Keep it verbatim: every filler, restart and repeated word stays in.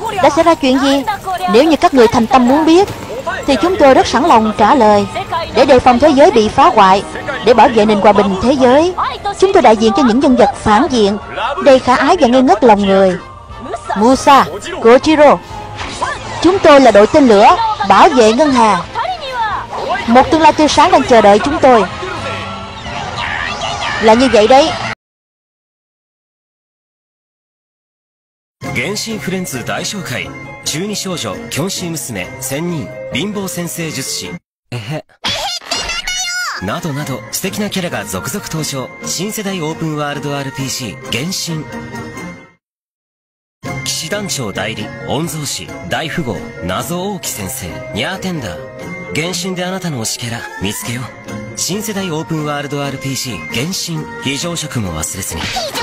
Đã xảy ra chuyện gì? Nếu như các người thành tâm muốn biết thì chúng tôi rất sẵn lòng trả lời. Để đề phòng thế giới bị phá hoại, để bảo vệ nền hòa bình thế giới, chúng tôi đại diện cho những nhân vật phản diện, đầy khả ái và ngây ngất lòng người. Musa, Kojiro, chúng tôi là đội tên lửa bảo vệ ngân hà. Một tương lai tươi sáng đang chờ đợi chúng tôi. Là như vậy đấy. 原神フレンズ大紹介。中二少女キョンシー娘仙人貧乏先生術師えへなどなど素敵なキャラが続々登場。新世代オープンワールド アールピージー 原神。騎士団長代理御曹司大富豪謎多き先生ニャーテンダー。原神であなたの推しキャラ見つけよう。新世代オープンワールド アールピージー 原神。非常食も忘れずに。